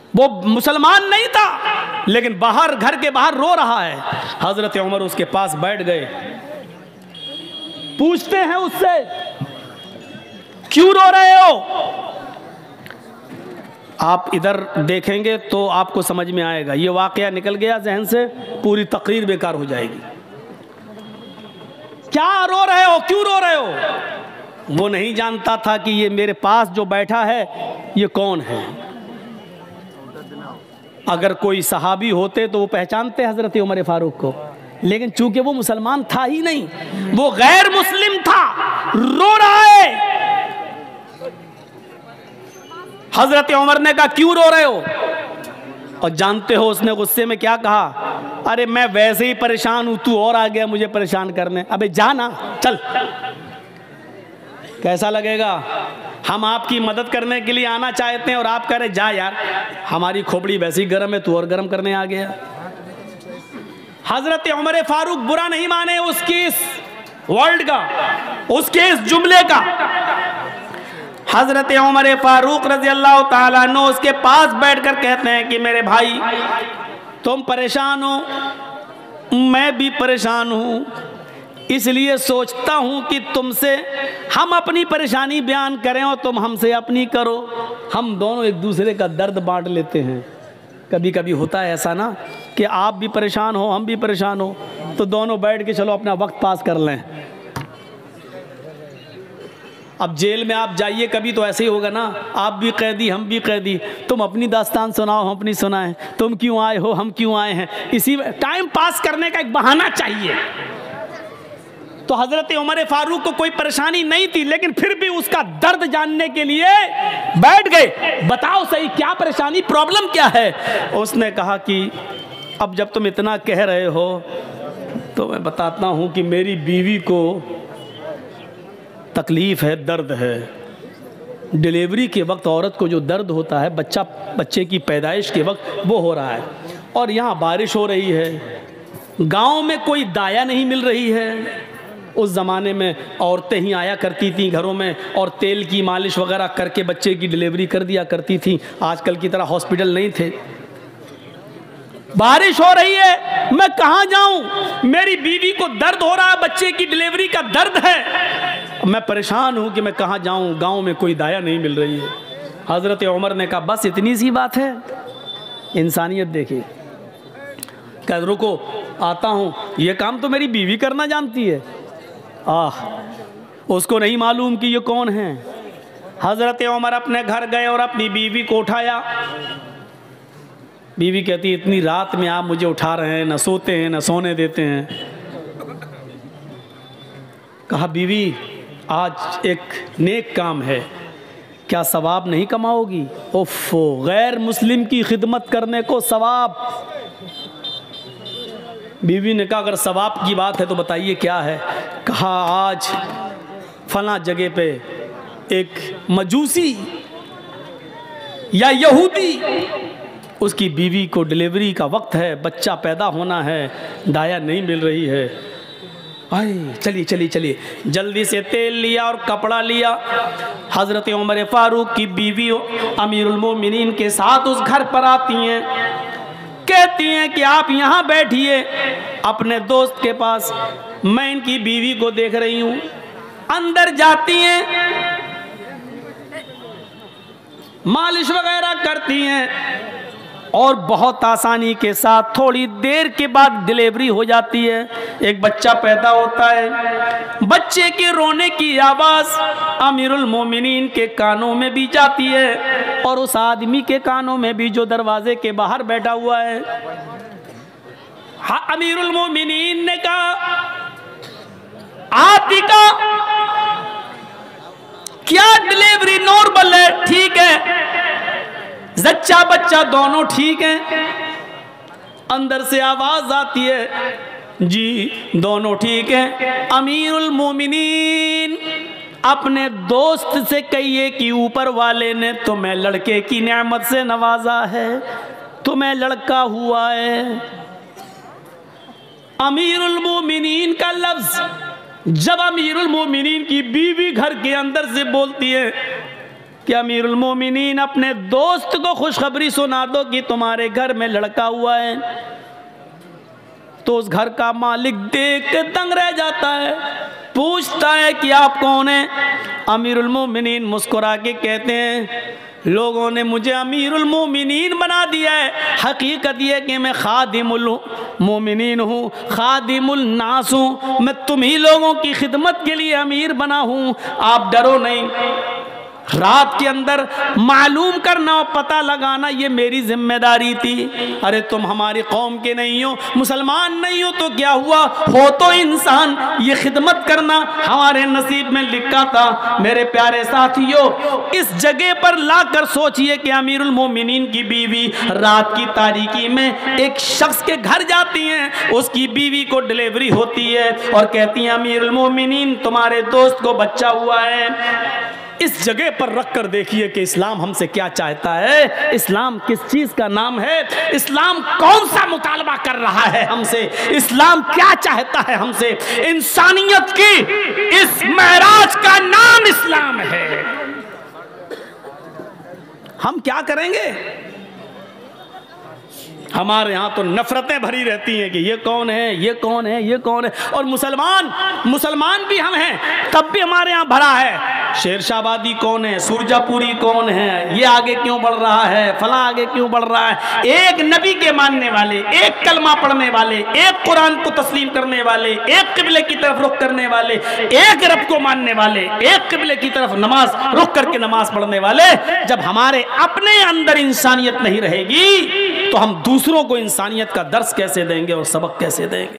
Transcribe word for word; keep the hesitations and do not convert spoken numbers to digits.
वो मुसलमान नहीं था, लेकिन बाहर, घर के बाहर रो रहा है। हजरत उमर उसके पास बैठ गए, पूछते हैं उससे, क्यों रो रहे हो? आप इधर देखेंगे तो आपको समझ में आएगा। ये वाकया निकल गया जहन से, पूरी तकरीर बेकार हो जाएगी। क्या रो रहे हो, क्यों रो रहे हो? वो नहीं जानता था कि ये मेरे पास जो बैठा है ये कौन है। अगर कोई सहाबी होते तो वो पहचानते हजरत उमर फारूक को, लेकिन चूंकि वो मुसलमान था ही नहीं, वो गैर मुस्लिम था, रो रहा है। हजरत उमर ने कहा, क्यों रो रहे हो? और जानते हो उसने गुस्से में क्या कहा? अरे मैं वैसे ही परेशान हूं, तू और आ गया मुझे परेशान करने। अबे जाना, चल। कैसा लगेगा? हम आपकी मदद करने के लिए आना चाहते हैं और आप कह रहे जा यार, हमारी खोपड़ी वैसे ही गर्म है, तू और गर्म करने आ गया। हजरत उमर फारूक बुरा नहीं माने उसकी इस वर्ल्ड का, उसके इस जुमले का। हजरत उमर फारूक रजी अल्लाह ताला अन्हु उसके पास बैठकर कहते हैं कि मेरे भाई, तुम परेशान हो, मैं भी परेशान हूं, इसलिए सोचता हूं कि तुमसे हम अपनी परेशानी बयान करें और तुम हमसे अपनी करो। हम दोनों एक दूसरे का दर्द बांट लेते हैं। कभी कभी होता है ऐसा ना कि आप भी परेशान हो, हम भी परेशान हो, तो दोनों बैठ के चलो अपना वक्त पास कर लें। अब जेल में आप जाइए कभी तो ऐसे ही होगा ना, आप भी कैदी हम भी कैदी, तुम अपनी दास्तान सुनाओ हम अपनी सुनाएं, तुम क्यों आए हो हम क्यों आए हैं, इसी टाइम पास करने का एक बहाना चाहिए। तो हजरत उमर फारूक को कोई परेशानी नहीं थी, लेकिन फिर भी उसका दर्द जानने के लिए बैठ गए। बताओ सही क्या परेशानी, प्रॉब्लम क्या है? उसने कहा कि अब जब तुम इतना कह रहे हो तो मैं बताता हूं कि मेरी बीवी को तकलीफ़ है, दर्द है। डिलीवरी के वक्त औरत को जो दर्द होता है, बच्चा बच्चे की पैदाइश के वक्त, वो हो रहा है। और यहाँ बारिश हो रही है, गांव में कोई दाया नहीं मिल रही है। उस ज़माने में औरतें ही आया करती थीं घरों में और तेल की मालिश वगैरह करके बच्चे की डिलीवरी कर दिया करती थीं। आजकल की तरह हॉस्पिटल नहीं थे। बारिश हो रही है, मैं कहाँ जाऊँ? मेरी बीवी को दर्द हो रहा है, बच्चे की डिलीवरी का दर्द है, मैं परेशान हूँ कि मैं कहाँ जाऊँ, गांव में कोई दाया नहीं मिल रही है। हज़रत उमर ने कहा बस इतनी सी बात है। इंसानियत देखिए। कह रुको आता हूँ, ये काम तो मेरी बीवी करना जानती है। आह, उसको नहीं मालूम कि ये कौन है। हज़रत उमर अपने घर गए और अपनी बीवी को उठाया। बीवी कहती इतनी रात में आप मुझे उठा रहे हैं, न सोते हैं न सोने देते हैं। कहा बीवी आज एक नेक काम है, क्या सवाब नहीं कमाओगी? ओफो, गैर मुस्लिम की खिदमत करने को सवाब। बीवी ने कहा अगर सवाब की बात है तो बताइए क्या है। कहा आज फला जगह पे एक मजूसी या यहूदी, उसकी बीवी को डिलीवरी का वक्त है, बच्चा पैदा होना है, दाया नहीं मिल रही है। आई चलिए चलिए चलिए, जल्दी से तेल लिया और कपड़ा लिया। हज़रत उमर फारूक की बीवी अमीरुल मोमिनीन के साथ उस घर पर आती हैं, कहती हैं कि आप यहाँ बैठिए अपने दोस्त के पास, मैं इनकी बीवी को देख रही हूँ। अंदर जाती हैं, मालिश वगैरह करती हैं और बहुत आसानी के साथ थोड़ी देर के बाद डिलीवरी हो जाती है। एक बच्चा पैदा होता है। बच्चे के रोने की आवाज़ अमीरुल मोमिनीन के कानों में भी जाती है और उस आदमी के कानों में भी जो दरवाजे के बाहर बैठा हुआ है। हाँ, अमीरुल मोमिनीन ने कहा आतिका क्या डिलीवरी नॉर्मल है? ठीक है, जच्चा बच्चा दोनों ठीक हैं। अंदर से आवाज आती है जी दोनों ठीक हैं। अमीरुल मोमिनीन अपने दोस्त से कहिए कि ऊपर वाले ने तुम्हें लड़के की नेमत से नवाजा है, तुम्हें लड़का हुआ है। अमीरुल मोमिनीन का लफ्ज जब अमीरुल मोमिनीन की बीवी घर के अंदर से बोलती है कि अमीरुल मोमिनीन अपने दोस्त को खुशखबरी सुना दो कि तुम्हारे घर में लड़का हुआ है। तो उस घर का मालिक देख के दंग रह जाता है, पूछता है कि आप कौन हैं? अमीरुल मोमिनीन मुस्कुरा के कहते हैं, लोगों ने मुझे अमीरुल मोमिनीन बना दिया है, हकीकत यह कि मैं खादिमुल मोमिनीन हूँ, खादिमुल नास हूँ, मैं तुम्ही लोगों की खिदमत के लिए अमीर बना हूँ। आप डरो नहीं, रात के अंदर मालूम करना और पता लगाना ये मेरी जिम्मेदारी थी। अरे तुम हमारी कौम के नहीं हो, मुसलमान नहीं हो तो क्या हुआ, हो तो इंसान, ये खिदमत करना हमारे नसीब में लिखा था। मेरे प्यारे साथियों, इस जगह पर लाकर सोचिए कि अमीरुल मोमिनीन की बीवी रात की तारीकी में एक शख्स के घर जाती हैं, उसकी बीवी को डिलीवरी होती है और कहती हैं अमीरुल मोमिनीन तुम्हारे दोस्त को बच्चा हुआ है। इस जगह पर रखकर देखिए कि इस्लाम हमसे क्या चाहता है, इस्लाम किस चीज का नाम है, इस्लाम कौन सा मुतालबा कर रहा है हमसे, इस्लाम क्या चाहता है हमसे। इंसानियत की इस महराज का नाम इस्लाम है। हम क्या करेंगे? हमारे यहाँ तो नफरतें भरी रहती हैं कि ये कौन है, ये कौन है, ये कौन है। और मुसलमान मुसलमान भी हम हैं, तब भी हमारे यहाँ भरा है शेरशाहबादी कौन है, सुरजापुरी कौन है, ये आगे क्यों बढ़ रहा है, फला आगे क्यों बढ़ रहा है। एक नबी के मानने वाले, एक कलमा पढ़ने वाले, एक कुरान को तस्लीम करने वाले, एक किबले की तरफ रुख करने वाले, एक रब को मानने वाले, एक किबले की तरफ नमाज रुख करके नमाज पढ़ने वाले, जब हमारे अपने अंदर इंसानियत नहीं रहेगी तो हम दूसरों को इंसानियत का दर्स कैसे देंगे और सबक कैसे देंगे।